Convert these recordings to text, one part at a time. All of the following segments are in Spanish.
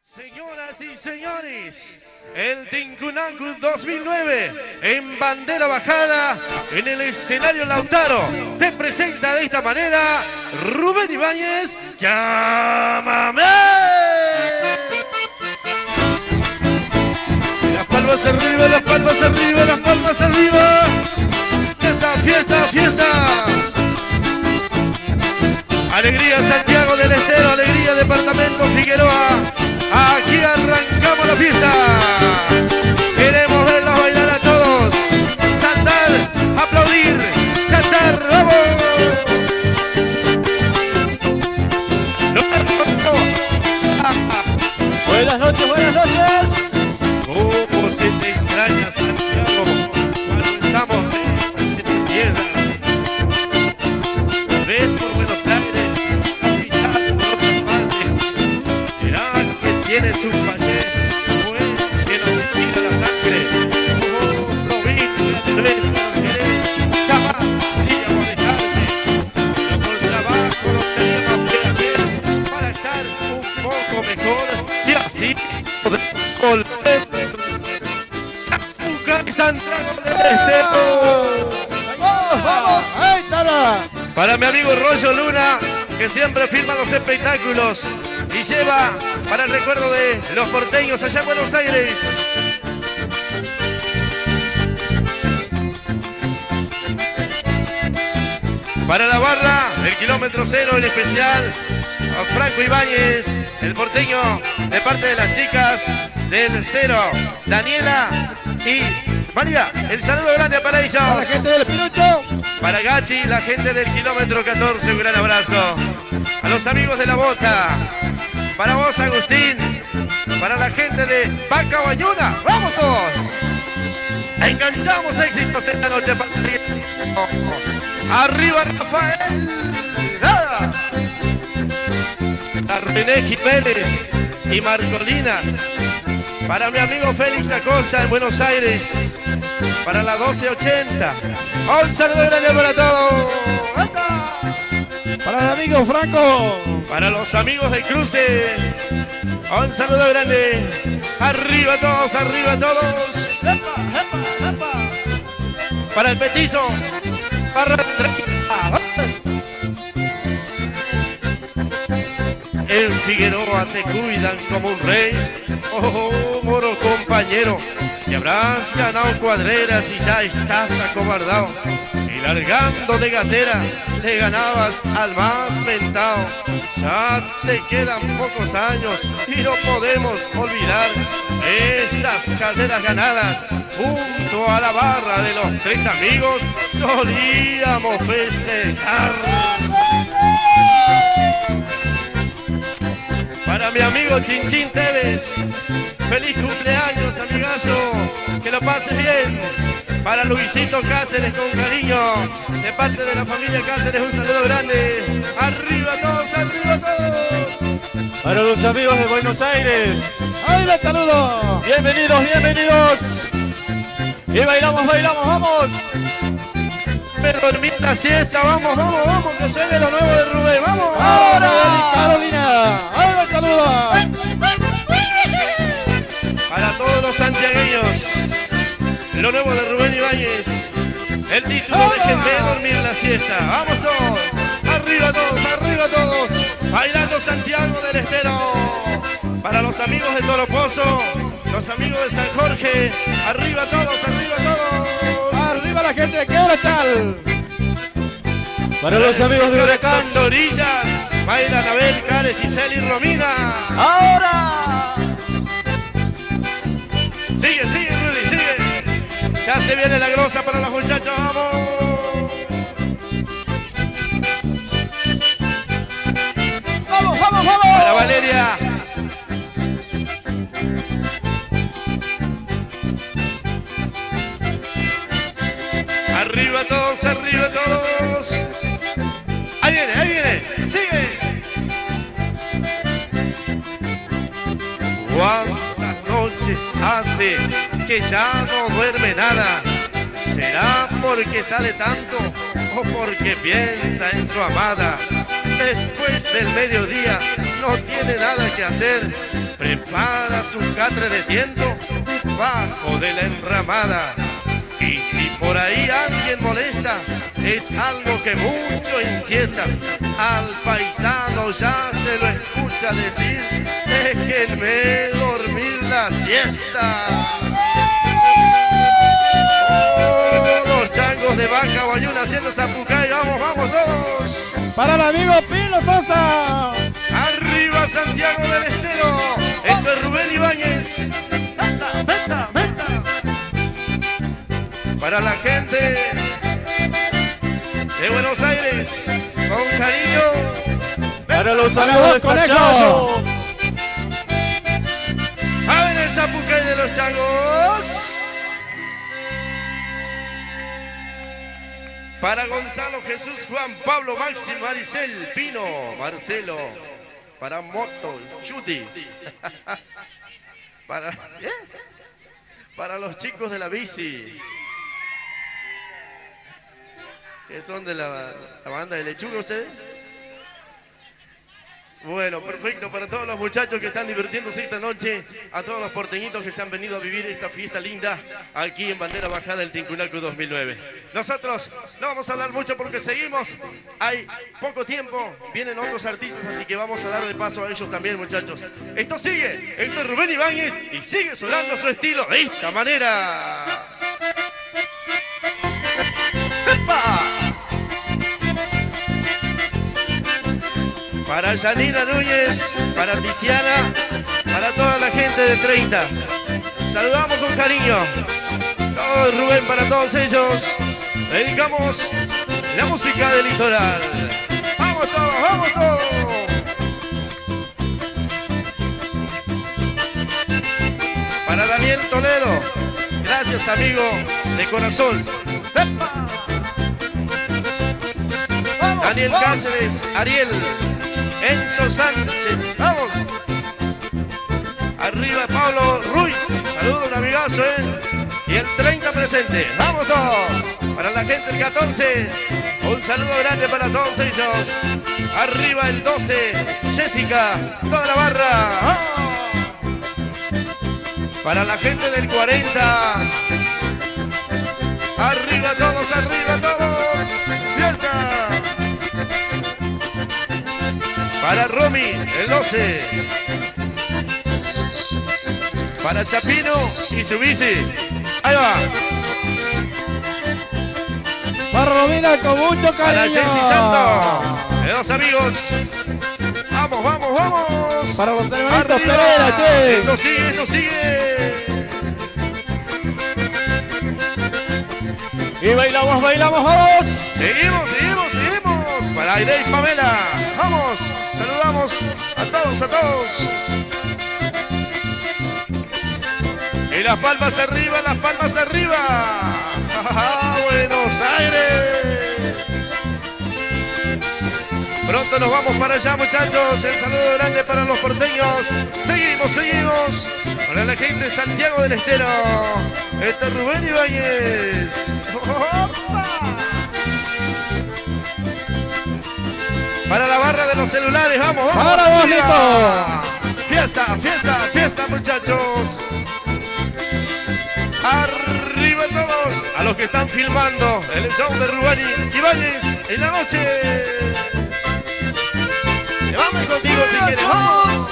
Señoras y señores, el Tinkunanku 2009 en bandera bajada en el escenario Lautaro te presenta de esta manera Rubén Ibáñez, ¡Llámame! Las palmas arriba, las palmas arriba, las palmas arriba. Fiesta, fiesta, fiesta. Alegría Santiago del Estero, alegría Departamento Figueroa. Aquí arrancamos la fiesta. Queremos verlos bailar a todos. Saltar, aplaudir, cantar, ¡vamos! Buenas noches, buenas noches. ¿Cómo se te extraña, Santiago? Cuando estamos en esta tierra. ¿Ves por Buenos Aires? Quizás por otras partes. ¿Será que tienes un pañuelo? Pues que nos tira la sangre. Oh, provincia de nuestra querer. Jamás podríamos dejarte. Pero por trabajo lo tenemos que hacer para estar un poco mejor. Y así podemos volver. Santiago del Estero. ¡Vamos, vamos! ¡Ahí estará! Para mi amigo Rollo Luna, que siempre filma los espectáculos y lleva para el recuerdo de los porteños allá en Buenos Aires. Para la barra del kilómetro cero, en especial a Franco Ibáñez, el porteño, de parte de las chicas del cero, Daniela y María. El saludo grande para ellos. Para la gente del Pirucho. Para Gachi, la gente del kilómetro 14, un gran abrazo. A los amigos de la Bota. Para vos, Agustín. Para la gente de Vaca Bañuna. ¡Vamos todos! Enganchamos éxitos esta noche. Arriba, Rafael. ¡Nada! A René Jiménez y Marcolina. Para mi amigo Félix Acosta en Buenos Aires. Para la 1280. Un saludo grande para todos. Para el amigo Franco. Para los amigos de Cruce. Un saludo grande. Arriba todos, arriba todos. Para el petizo. Para en Figueroa te cuidan como un rey. Oh, moro compañero, si habrás ganado cuadreras y ya estás acobardado, y largando de gatera le ganabas al más mentado. Ya te quedan pocos años y no podemos olvidar esas carreras ganadas junto a la barra de los tres amigos. Solíamos festejar. Para mi amigo Chinchín Tevez, feliz cumpleaños, amigazo, que lo pases bien. Para Luisito Cáceres, con cariño, de parte de la familia Cáceres, un saludo grande. Arriba todos, arriba todos. Para los amigos de Buenos Aires. ¡Ahí les saludo! Bienvenidos, bienvenidos. Y bailamos, bailamos, vamos. Me dormí la siesta, vamos, vamos, vamos, que suene lo nuevo de Rubén, vamos. ¡Ahora, Carolina! ¡Ahí les saludo! Para todos los santiagueños, lo nuevo de Rubén Ibáñez, el título Déjenme dormir la siesta. Vamos todos, arriba todos, bailando Santiago del Estero. Para los amigos de Toropozo, los amigos de San Jorge, arriba todos, arriba todos. ¡Arriba la gente de Quebrachal! Para los amigos de Huracán. Orillas, bailan Abel, Cares, Giselle y Romina. ¡Ahora! Sigue, Rudy, sigue. Ya se viene la grosa para los muchachos, vamos. ¡Vamos, vamos, vamos! Para Valeria. Arriba todos, arriba todos. Ahí viene, sigue. ¿Cuántas noches hace que ya no duerme nada? ¿Será porque sale tanto o porque piensa en su amada? después del mediodía no tiene nada que hacer, prepara su catre de tiento bajo de la enramada. Y si por ahí alguien molesta, es algo que mucho inquieta. Al paisano ya se lo escucha decir: déjenme dormir la siesta. Oh, los changos de Vaca Guayuna haciendo zapucay, vamos, vamos todos. Para el amigo Pino Sosa. Arriba Santiago del Estero, esto es Rubén Ibáñez. Venta, venta, venta. Para la gente de Buenos Aires, con cariño. Para los amigos de Sachayo. A ver el zapucay de los changos. Para Gonzalo, Jesús, Juan, Pablo, Máximo, Maricel, Pino, Marcelo. Para Moto, Chuti. Para los chicos de la bici. ¿Qué son de la banda de Lechuga ustedes? Bueno, perfecto, para todos los muchachos que están divirtiéndose esta noche, a todos los porteñitos que se han venido a vivir esta fiesta linda aquí en Bandera Bajada del Tincunaco 2009. Nosotros no vamos a hablar mucho porque seguimos, hay poco tiempo, vienen otros artistas, así que vamos a dar de paso a ellos también, muchachos. Esto sigue, esto es Rubén Ibáñez y sigue sonando su estilo de esta manera. ¡Epa! Para Janina Núñez, para Tiziana, para toda la gente de 30. Saludamos con cariño. Todo Rubén para todos ellos. Dedicamos la música del litoral. ¡Vamos todos, vamos todos! Para Daniel Toledo. Gracias, amigo de corazón. ¡Epa! Daniel Cáceres, Ariel, Enzo Sánchez, vamos. Arriba Pablo Ruiz, saludo, un amigazo, Y el 30 presente, vamos todos. Para la gente del 14, un saludo grande para todos ellos. Arriba el 12, Jessica, toda la barra. ¡Ah! Para la gente del 40, arriba todos, fiesta. Para Romy, el 12. Para Chapino y su bici. Ahí va. Para Romina con mucho cariño. Para Jessy Santos, de los amigos. Vamos, vamos, vamos. Para los hermanitos Arriba. Pereira, che. Esto sigue, esto sigue. Y bailamos, bailamos, vamos. Seguimos, seguimos, seguimos. Para Aide y Pamela. Vamos. Saludamos a todos, a todos. Y las palmas arriba, las palmas arriba. Buenos Aires. Pronto nos vamos para allá, muchachos. El saludo grande para los porteños. Seguimos, seguimos. Para la gente de Santiago del Estero. Este es Rubén Ibáñez. ¡Opa! Para la barra de los celulares, vamos, vamos. Para vos, Lito. Fiesta, fiesta, fiesta, muchachos. Arriba todos. A los que están filmando el show de Rubén Ibáñez en la noche. Vamos contigo si quieres, vamos.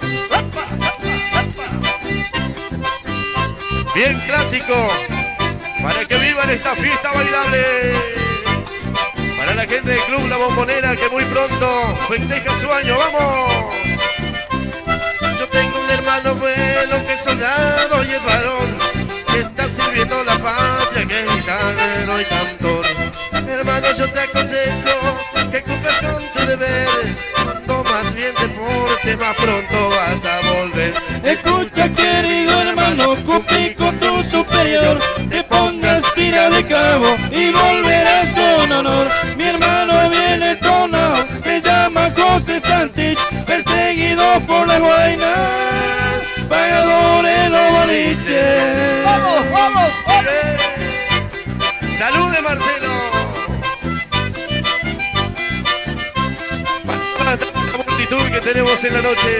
Bien clásico. Para que vivan esta fiesta bailable. Para la gente del Club La Bombonera que muy pronto festeja su año, ¡vamos! Yo tengo un hermano bueno que es soldado y es varón, que está sirviendo la patria, que es guitarrero y cantor. Hermano, yo te aconsejo que cumplas con tu deber, cuanto más bien deporte, más pronto vas a volver. Escucha, querido hermano, cumplí con tu superior, te pongas tira de cabo y volverás con honor. Mi hermano viene tonado, se llama José Santich, perseguido por las guainas, pagador en los boliches. Vamos, vamos, vamos. ¡Salude, Marcelo! tenemos en la noche.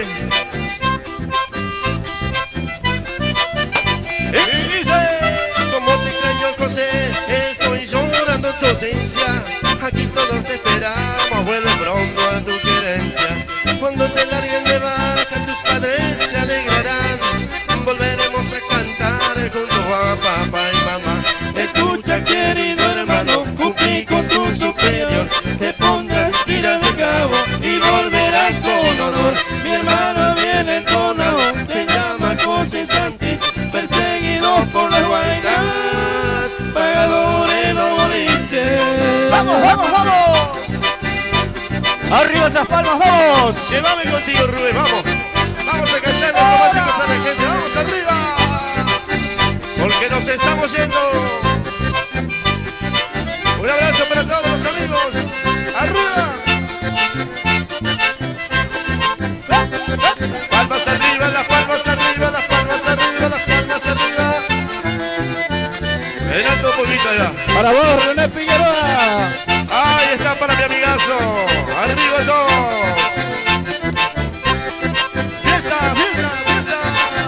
Y dice: Como te extraño, José, estoy llorando tu ausencia. Aquí todos te esperamos, vuelve pronto a tu querencia. Cuando te larguen de vaca, tus padres se alegrarán. Volveremos a cantar junto a papá y mamá. Escucha, querido hermano, cumplí con tu superior. Te pongas tiras de cabo y volverás con honor. Mi hermano viene entonado, se llama José Sánchez, perseguido por las guainas, pagador en los boliches. ¡Vamos, vamos, vamos! ¡Arriba esas palmas, vamos! Llévame contigo, Rubén, vamos. Vamos a cantar los románticos a la gente, vamos arriba. Porque nos estamos yendo. Un abrazo para todos los amigos. ¡Arriba! Palmas arriba, las palmas arriba, las palmas arriba, las palmas arriba. Adelante un poquito allá. Para vos, René Figueroa. Ahí está para mi amigazo. Arriba todos. Fiesta, fiesta, fiesta.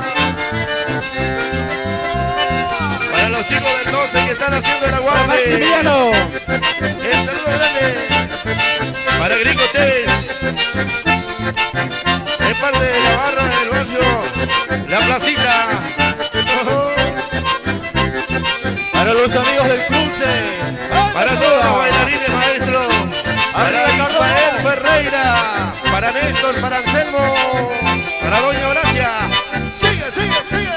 Para los chicos del 12 que están haciendo el aguante. Maximiliano. El saludo grande para Gringo Tevez, de parte de la barra del barrio La Placita. Para los amigos del cruce. Para todos los bailarines, maestro. Para Ismael Ferreira, para Néstor, para Anselmo, para Doña Horacia. Sigue, sigue, sigue.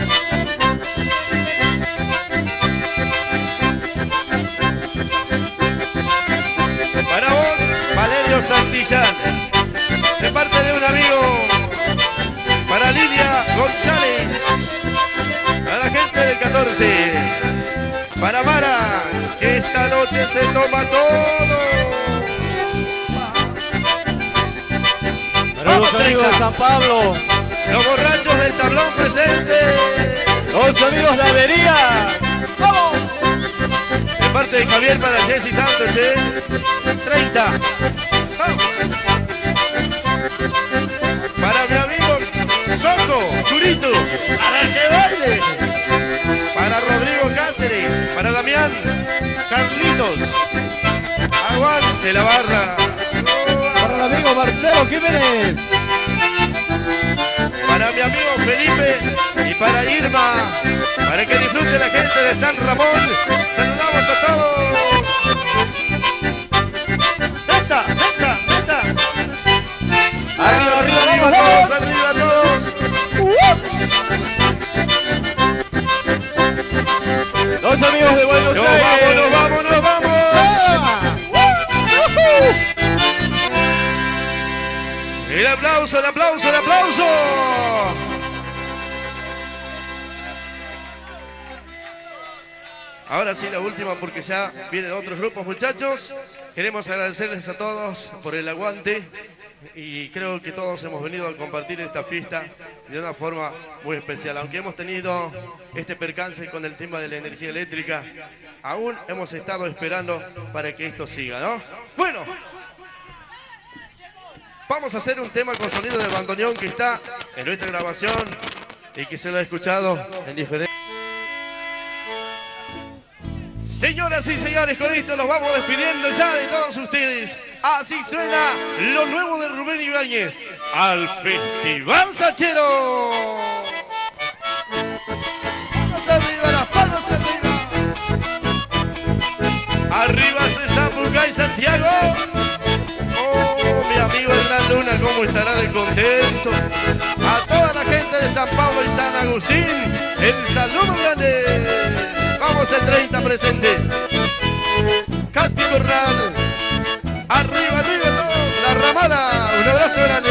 Para vos, Valerio Santillán, de parte de un amigo. Para Lidia González, a la gente del 14. Para Mara, que esta noche se toma todo. Para los amigos de San Pablo. Los borrachos del tablón presente. Los amigos de Averías. ¡Vamos! De parte de Javier para Jessy Santos, che. 30. Vamos. Para mi amigo Soco, Turito, para el que baile. Para Rodrigo Cáceres, para Damián, Carlitos. Aguante la barra. Para el amigo Marcelo Jiménez. Para mi amigo Felipe y para Irma, para que disfrute la gente de San Ramón. Saludamos a todos. ¡Venta, venta, venta! Arriba, arriba, Arriba vamos, todos, arriba todos. Los amigos de Buenos ¡Nos Aires. vamos, nos vamos, nos vamos! El aplauso, el aplauso, el aplauso. Ahora sí, la última porque ya vienen otros grupos, muchachos. Queremos agradecerles a todos por el aguante y creo que todos hemos venido a compartir esta fiesta de una forma muy especial. Aunque hemos tenido este percance con el tema de la energía eléctrica, aún hemos estado esperando para que esto siga, ¿no? Bueno, vamos a hacer un tema con sonido de bandoneón que está en nuestra grabación y que se lo ha escuchado en diferentes... Señoras y señores, con esto nos vamos despidiendo ya de todos ustedes. Así suena lo nuevo de Rubén Ibáñez al Festival Sachero. Palmas arriba, las palmas arriba. Arriba César Bucay, Santiago. Oh, mi amigo Hernán Luna, cómo estará de contento. A toda la gente de San Pablo y San Agustín, el saludo grande. Vamos el 30 presente. Caspi Corral. Arriba, arriba todos. La Ramada. Un abrazo grande.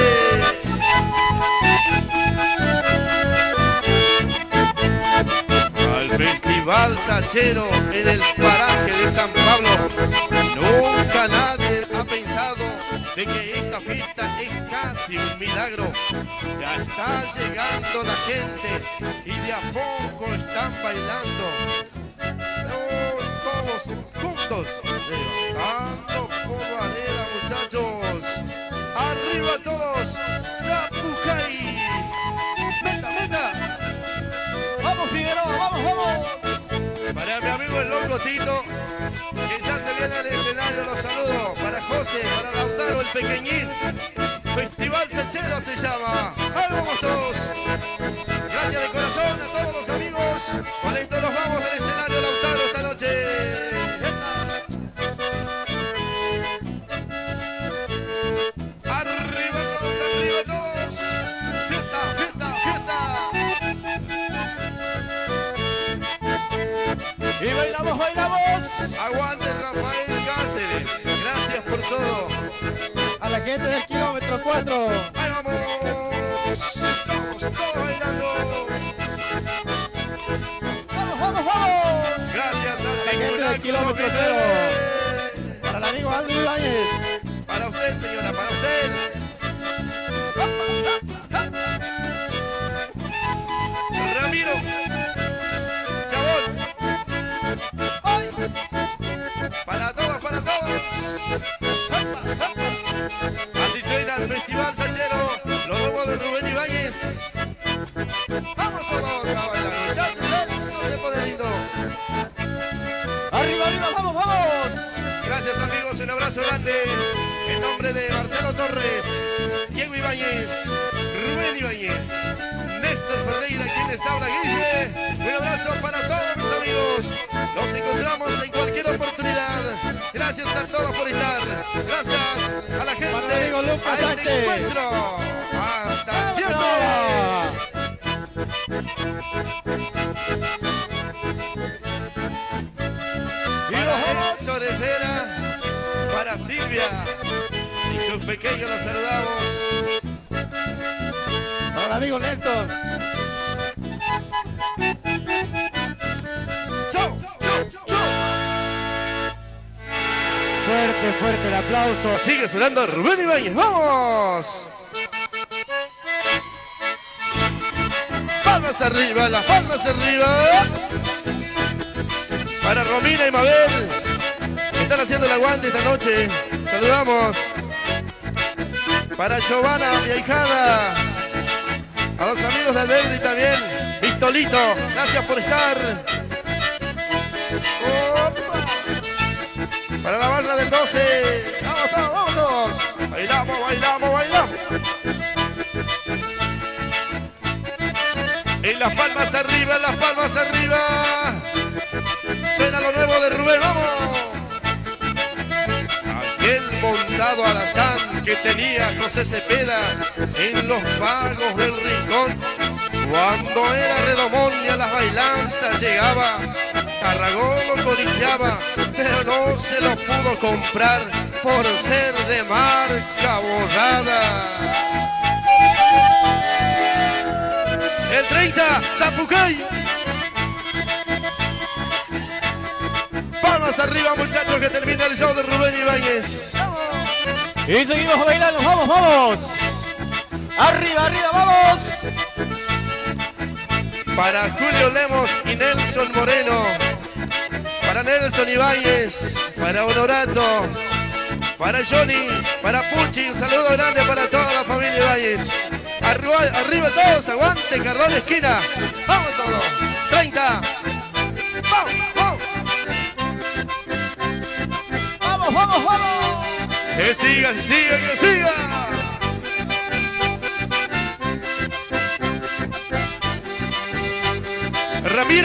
Al Festival Sachero en el paraje de San Pablo. Nunca nadie ha pensado de que esta fiesta es casi un milagro. Ya está llegando la gente y de a poco están bailando. Todos juntos, levantando por vareda, muchachos. Arriba todos. Zapucay. Meta, meta. Vamos, Figueroa, vamos, vamos. Para mi amigo el loco Tito, que ya se viene al escenario, los saludos. Para José, para Lautaro, el pequeñín. Festival Sachero se llama. Ahí vamos todos. Gracias de corazón a todos los amigos. Con esto nos vamos del escenario Lautaro esta noche. Arriba todos. Fiesta, fiesta, fiesta. Y bailamos, bailamos. Aguante Rafael Cáceres. Gracias por todo. A la gente del kilómetro 4. Ahí vamos. Todos bailando. Vamos, vamos, vamos. Gracias a La gente del kilómetro 0. Para el amigo Aldo Ibáñez. Para usted, señora, para usted. Ramiro. Chabón. Para todos, para todos. Así suena el Festival Sachero. Los lobos de Rubén Ibáñez. Vamos todos a bailar, muchachos. Eso se pone lindo. Arriba, arriba, vamos, vamos. Gracias amigos, un abrazo grande. En nombre de Marcelo Torres, Diego Ibáñez, Rubén Ibáñez, Néstor Ferreira, quien les habla, Guille. Un abrazo para todos mis amigos. Nos encontramos en cualquier oportunidad. Gracias a todos por estar. Gracias a la gente. Para el amigo Lucas a este Sánchez. encuentro. Hasta siempre. Para Héctor Herrera, para Silvia y sus pequeños los saludamos. Para el amigo Néstor. ¡Chau! Fuerte, fuerte el aplauso. Sigue sonando Rubén Ibáñez, ¡vamos! Palmas arriba, las palmas arriba. Para Romina y Mabel, que están haciendo el aguante esta noche. Saludamos. Para Giovanna, mi ahijada. A los amigos de Alberdi también. Vistolito, gracias por estar. ¡Opa! Para la barra del 12. Vamos todos, vamos todos. Bailamos, bailamos, bailamos. En las palmas arriba, en las palmas arriba. Suena lo nuevo de Rubén, vamos. Aquel montado alazán que tenía José Cepeda en los vagos del rincón. Cuando era redomón y a las bailantas llegaba, Tarragón lo codiciaba, pero no se lo pudo comprar por ser de marca borrada. El 30, Zapucay. Palmas arriba, muchachos, que termina el show de Rubén Ibáñez. Y seguimos bailando, vamos, vamos. Arriba, arriba, vamos. Para Julio Lemos y Nelson Moreno. Para Nelson Ibáñez. Para Honorato. Para Johnny. Para Puchi. Un saludo grande para toda la familia Ibáñez. Arriba, arriba todos, aguante, Cardón esquina. Vamos todos. 30. Vamos, vamos. Vamos, vamos, vamos. Que siga, que siga, que siga. Ramiro.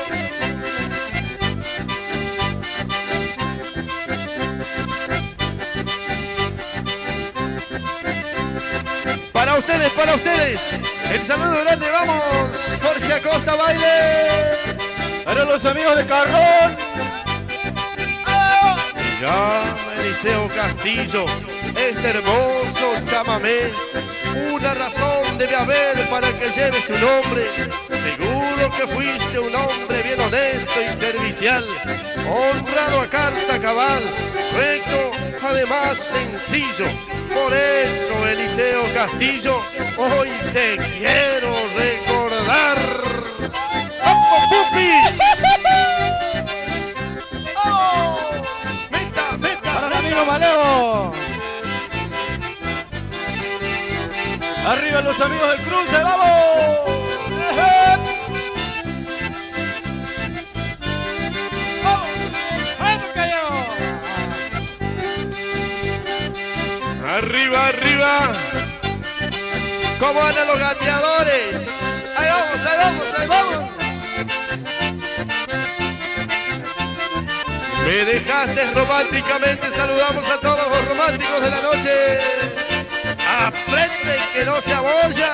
Para ustedes, el saludo grande, vamos, Jorge Acosta, baile. Para los amigos de Carrón. Y ya Eliseo Castillo, este hermoso chamamé, una razón debe haber para que lleves tu nombre. Seguro que fuiste un hombre bien honesto y servicial, honrado a carta cabal, recto, además sencillo. Por eso, Eliseo Castillo, hoy te quiero recordar. ¡Vamos, Pupi! Para el amigo Maleo. los amigos del cruce, vamos. Arriba, arriba. ¿Cómo andan los gateadores? Ahí vamos, ahí vamos, ahí vamos. Me dejaste románticamente, saludamos a todos los románticos de la noche. Aprende que no se abolla.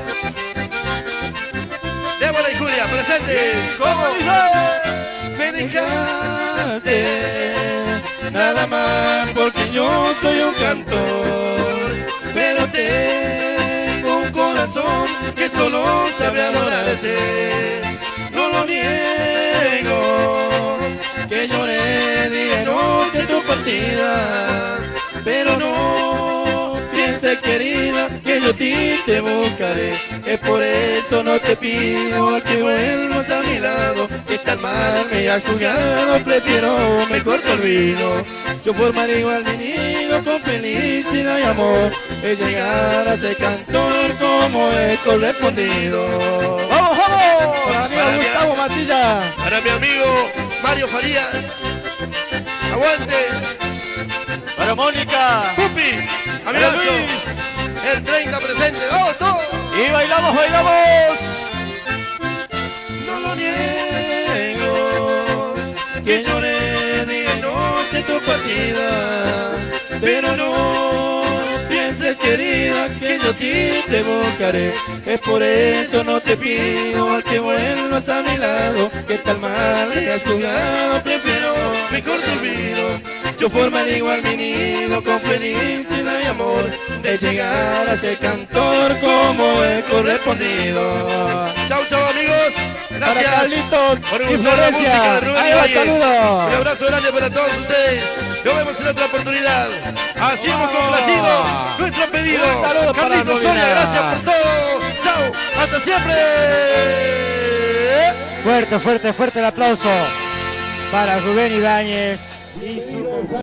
Débora y Julia, presentes. ¿Cómo dice? Me dejaste nada más porque yo soy un cantor, pero tengo un corazón que solo sabe adorarte. No lo niego, que lloré día y noche tu partida, pero no pienses, querida, que yo a ti te buscaré. Es por eso no te pido que vuelvas a mi lado. Si tan mal me has juzgado, prefiero mejor te olvido. Yo formaré igual mi nido con felicidad y amor, es llegar a ser cantor como es correspondido. ¡Vamos, vamos! Para mi amigo Gustavo Matilla. Para mi amigo Mario Farías. Aguante. Para Mónica. Pupi. Para Amigazo. Luis. El 30 presente. ¡Vamos todos! Y bailamos, bailamos. No lo niego, que lloré día y noche tu partida, pero no pienses, querida, que yo a ti te buscaré. Es por eso no te pido que vuelvas a mi lado, que tal mal me has jugado, prefiero mejor te olvido. Yo formaré igual mi nido con felicidad y amor, de llegar a ser cantor como es correspondido. Chau, chau, amigos. Para Gracias Carlitos por y gustar la música de Florencia. Rubén Ahí va el Ibáñez. saludo. Un abrazo grande para todos ustedes. Nos vemos en otra oportunidad. Así hemos Vamos. complacido nuestro pedido. Un saludo para Carlitos Rubina. Soria, gracias por todo. Chau, hasta siempre. Fuerte, fuerte, fuerte el aplauso para Rubén Ibáñez y su